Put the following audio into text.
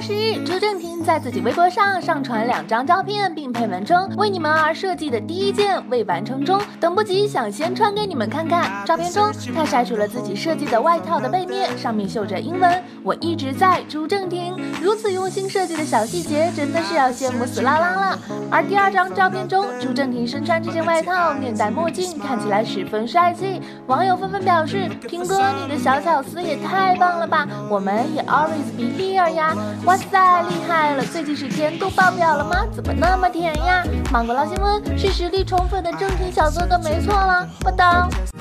20日，朱正廷在自己微博上上传2张照片，并配文称为你们而设计的第一件未完成中，等不及想先穿给你们看看。照片中，他晒出了自己设计的外套的背面，上面绣着英文“我一直在朱正廷”。如此用心设计的小细节，真的是要羡慕死拉拉了。而第2张照片中，朱正廷身穿这件外套，面戴墨镜，看起来十分帅气。网友纷纷表示：“廷哥，你的小巧思也太棒了吧！我们也 always be here 呀！哇塞，厉害了！最近是甜度爆表了吗？怎么那么甜呀？”芒果捞新闻是实力充分的正廷小哥哥，没错了。报道。